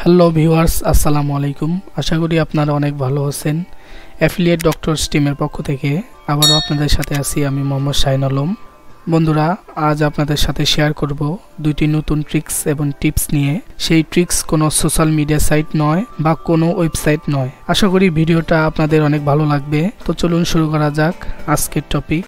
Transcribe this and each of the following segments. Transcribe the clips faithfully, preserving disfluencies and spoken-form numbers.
Hello viewers, আসসালামু আলাইকুম। আশা করি আপনারা অনেক ভালো আছেন। অ্যাফিলিয়েট ডক্টরস টিমের পক্ষ থেকে আবারও আপনাদের সাথে আছি আমি মোহাম্মদ শাহিন আলম। বন্ধুরা, আজ আপনাদের সাথে শেয়ার করব দুইটি নতুন ট্রিক্স এবং টিপস নিয়ে। সেই ট্রিক্স কোনো সোশ্যাল মিডিয়া সাইট নয় বা কোনো ওয়েবসাইট নয়। আশা করি ভিডিওটা আপনাদের অনেক ভালো লাগবে। তো চলুন শুরু করা যাক আজকের টপিক।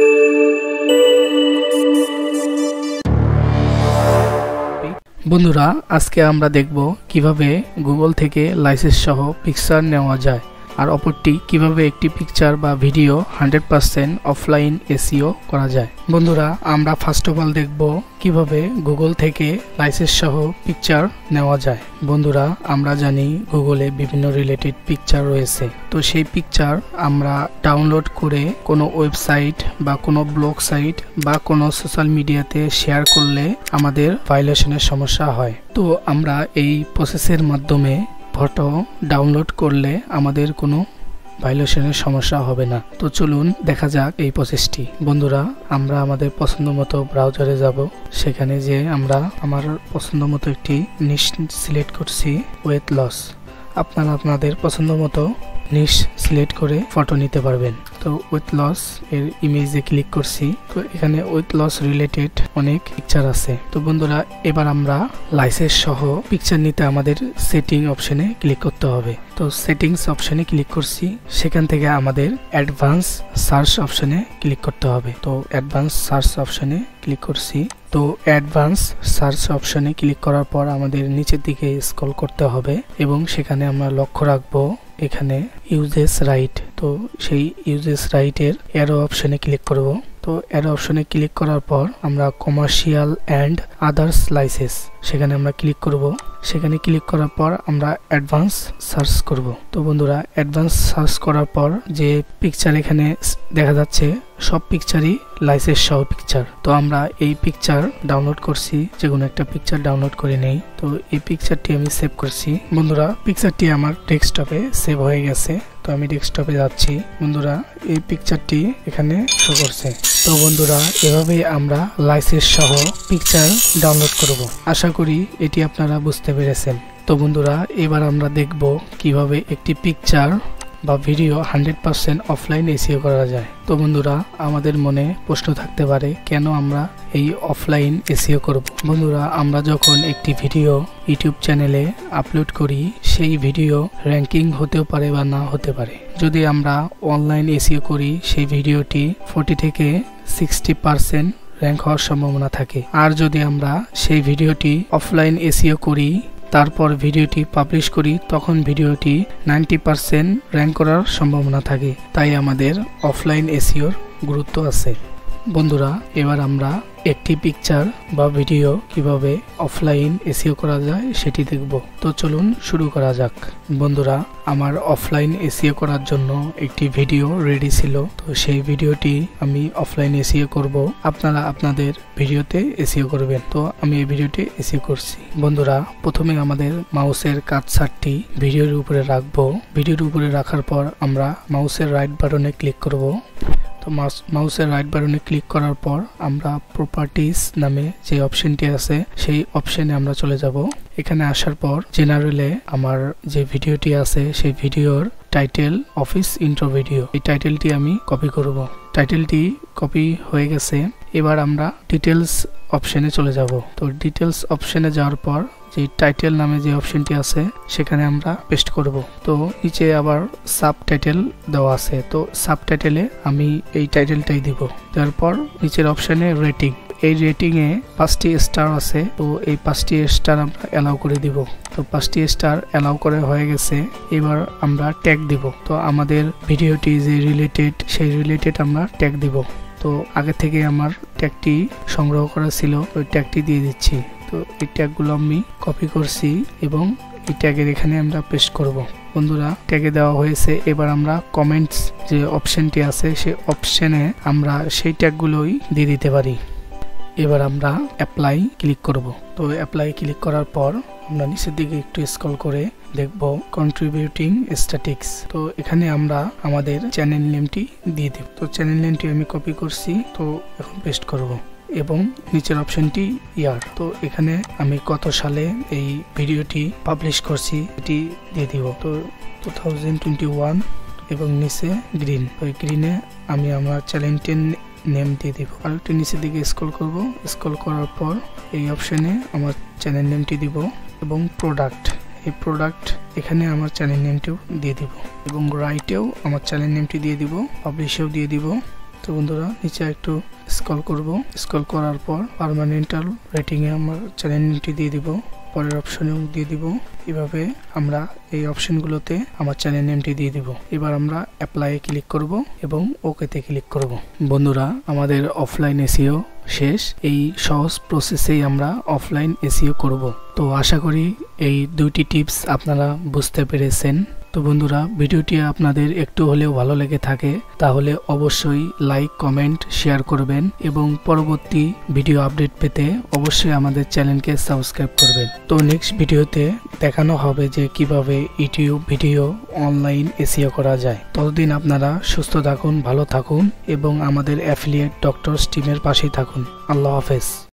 বন্ধুরা, আজকে আমরা দেখব কিভাবে গুগল থেকে লাইসেন্স সহ পিকচার নেওয়া যায়, আর অপরটি কিভাবে একটি পিকচার বা video hundred percent offline SEO করা যায়। বন্ধুরা, আমরা ফার্স্ট অফ অল দেখব কিভাবে গুগল থেকে লাইসেন্স সহ পিকচার নেওয়া যায়। বন্ধুরা, আমরা জানি গুগলে বিভিন্ন রিলেটেড পিকচার রয়েছে। তো সেই পিকচার আমরা ডাউনলোড করে কোনো ওয়েবসাইট বা কোনো ব্লগ সাইট বা কোনো সোশ্যাল মিডিয়াতে শেয়ার করলে আমাদের ভায়োলেশনের সমস্যা হয়। তো আমরা এই প্রসেসের মাধ্যমে ফটো ডাউনলোড করলে আমাদের কোনো ভায়োলেশনের সমস্যা হবে না। তো চলুন দেখা যাক এই প্রসেসটি। বন্ধুরা, আমরা আমাদের পছন্দ মতো ব্রাউজারে যাব। সেখানে যে আমরা আমার পছন্দ মতো একটি নিশ সিলেক্ট করছি, ওয়েট লস। আপনারা আপনাদের পছন্দ মতো নিশ সিলেক্ট করে ফটো নিতে পারবেন। তো উইথ লস এর ইমেজে ক্লিক করছি। তো এখানে উইথ লস রিলেটেড অনেক পিকচার আছে। তো বন্ধুরা, এবার আমরা লাইসেন্স সহ পিকচার নিতে আমাদের সেটিং অপশনে ক্লিক করতে হবে। তো সেটিংস অপশনে ক্লিক করছি। সেখান থেকে আমাদের অ্যাডভান্স সার্চ অপশনে ক্লিক করতে হবে। তো অ্যাডভান্স সার্চ অপশনে ক্লিক করছি। তো অ্যাডভান্স সার্চ অপশনে ক্লিক করার পর আমাদের নিচের দিকে স্ক্রল করতে হবে এবং সেখানে আমরা লক্ষ্য রাখবো এখানে ইউজেস রাইট। তো সেই ইউজেস রাইটের অ্যারো অপশনে ক্লিক করব। তো অ্যারো অপশনে ক্লিক করার পর আমরা কমার্শিয়াল অ্যান্ড আদার্স লাইসেন্স সেখানে আমরা ক্লিক করব। সেখানে ক্লিক করার পর আমরা অ্যাডভান্স সার্চ করব। তো বন্ধুরা, অ্যাডভান্স সার্চ করার পর যে পিকচার এখানে দেখা যাচ্ছে সব পিকচারই লাইসেন্স সহ পিকচার। তো আমরা এই পিকচার ডাউনলোড করছি, যে কোনো একটা পিকচার ডাউনলোড করে নেই। তো এই পিকচারটি আমি সেভ করছি। বন্ধুরা, পিকচারটি আমার ডেস্কটপে সেভ হয়ে গেছে। তো আমি ডেস্কটপে যাচ্ছি। বন্ধুরা, এই পিকচারটি এখানে শো করছে। তো বন্ধুরা, এভাবেই আমরা লাইসেন্স সহ পিকচার ডাউনলোড করব। আশা করি এটি আপনারা বুঝতে পেরেছেন। তো বন্ধুরা, এবার আমরা দেখব কিভাবে একটি পিকচার বা video hundred percent offline SEO করা যায়। তো বন্ধুরা, আমাদের মনে প্রশ্ন থাকতে পারে কেন আমরা এই অফলাইন এসইও করব। বন্ধুরা, আমরা যখন একটি ভিডিও ইউটিউব চ্যানেলে আপলোড করি, সেই ভিডিও র্যাঙ্কিং হতেও পারে বা না হতে পারে। যদি আমরা অনলাইন এসইও করি, সেই ভিডিওটি ফোর্টি থেকে সিক্সটি পার্সেন্ট র্যাঙ্ক হওয়ার সম্ভাবনা থাকে। আর যদি আমরা সেই ভিডিওটি অফলাইন এসইও করি, তারপর ভিডিওটি পাবলিশ করি, তখন ভিডিওটি নাইনটি পার্সেন্ট র্যাঙ্ক করার সম্ভাবনা থাকে। তাই আমাদের অফলাইন এসইওর গুরুত্ব আছে। বন্ধুরা, এবার আমরা একটি পিকচার বা ভিডিও কিভাবে অফলাইন এসইও করা যায় সেটি দেখব। তো চলুন শুরু করা যাক। বন্ধুরা, আমার অফলাইন এসইও করার জন্য একটি ভিডিও রেডি ছিল। তো সেই ভিডিওটি আমি অফলাইন এসইও করব। আপনারা আপনাদের ভিডিওতে এসইও করবেন। তো আমি এই ভিডিওটি এসইও করছি। বন্ধুরা, প্রথমে আমাদের মাউসের কার্সারটি ভিডিওর উপরে রাখবো। ভিডিওর উপরে রাখার পর আমরা মাউসের রাইট বাটনে ক্লিক করব। তো মাউসের রাইট বাটনে ক্লিক করার পর আমরা প্রপার্টিজ নামে যে অপশনটি আছে সেই অপশনে আমরা চলে যাব। এখানে আসার পর জেনারেলে আমার যে ভিডিওটি আছে সেই ভিডিওর টাইটেল অফিস ইন্ট্রো ভিডিও, এই টাইটেলটি আমি কপি করব। টাইটেলটি কপি হয়ে গেছে। এবার আমরা ডিটেলস অপশনে চলে যাব। তো ডিটেলস অপশনে যাওয়ার পর যে টাইটেল নামে যে অপশনটি আছে সেখানে আমরা পেস্ট করব। তো নিচে আবার সাব টাইটেল দেওয়া আছে। তো সাব টাইটেলে আমি এই টাইটেলটাই দিব। তারপর নিচের অপশনে রেটিং, এই রেটিং এ পাঁচটি স্টার আছে। তো এই পাঁচটি স্টার আমরা অ্যালাউ করে দিব। তো পাঁচটি স্টার অ্যালাউ করে হয়ে গেছে। এবার আমরা ট্যাগ দিব। তো আমাদের ভিডিওটি যে রিলেটেড সেই রিলেটেড আমরা ট্যাগ দিব। তো আগে থেকে আমার ট্যাগটি সংগ্রহ করা ছিল, ওই ট্যাগটি দিয়ে দিচ্ছি। তো এই ট্যাগগুলো আমি কপি করছি এবং এই ট্যাগের এখানে আমরা পেস্ট করব। বন্ধুরা, ট্যাগে দেওয়া হয়েছে। এবার আমরা কমেন্টস যে অপশনটি আছে সেই অপশনে আমরা সেই ট্যাগগুলোই দিয়ে দিতে পারি। এবার আমরা অ্যাপ্লাই ক্লিক করব। তো অ্যাপ্লাই ক্লিক করার পর আমরা নিচের দিকে একটু স্ক্রল করে দেখব কন্ট্রিবিউটিং স্ট্যাটিক্স। তো এখানে আমরা আমাদের চ্যানেল নেমটি দিয়ে দেব। তো চ্যানেল নেমটি আমি কপি করছি। তো এখন পেস্ট করব। এবং নিচের অপশনটি ইয়ার। তো এখানে আমি কত সালে এই ভিডিওটি পাবলিশ করছি এটি দিয়ে দিব। তো টু থাউজেন্ড টোয়েন্টি ওয়ান এবং নিচে গ্রিন, ওই গ্রিনে আমি আমার চ্যানেলটির নেম দিয়ে দিব। আর একটু নিচের দিকে স্ক্রল করব, স্ক্রল করার পর এই অপশনে আমার চ্যানেল নেমটি দিব এবং প্রোডাক্ট, এই প্রোডাক্ট এখানে আমার চ্যানেল নেমটিও দিয়ে দিব এবং রাইটেও আমার চ্যানেল নেমটি দিয়ে দিব, পাবলিশেও দিয়ে দিব। তো বন্ধুরা নিচে একটু স্ক্রল করব, স্ক্রল করার পর পার্মানেন্টাল রেটিংয়ে আমার চ্যানেল নেমটি দিয়ে দিব, পরের অপশনেও দিয়ে দিব। এভাবে আমরা এই অপশনগুলোতে আমার চ্যানেল নেমটি দিয়ে দিব। এবার আমরা অ্যাপ্লাইয়ে ক্লিক করব এবং ওকেতে ক্লিক করব। বন্ধুরা আমাদের অফলাইন এসইও শেষ। এই সহজ প্রসেসেই আমরা অফলাইন এসইও করব। তো আশা করি এই দুইটি টিপস আপনারা বুঝতে পেরেছেন। তো বন্ধুরা ভিডিওটি আপনাদের একটু হলেও ভালো লেগে থাকে তাহলে অবশ্যই লাইক, কমেন্ট, শেয়ার করবেন এবং পরবর্তী ভিডিও আপডেট পেতে অবশ্যই আমাদের চ্যানেলকে সাবস্ক্রাইব করবেন। তো নেক্সট ভিডিওতে দেখানো হবে যে কিভাবে ইউটিউব ভিডিও অনলাইন এসইও করা যায়। ততদিন আপনারা সুস্থ থাকুন, ভালো থাকুন এবং আমাদের অ্যাফিলিয়েট ডক্টরস টিমের পাশেই থাকুন। আল্লাহ হাফেজ।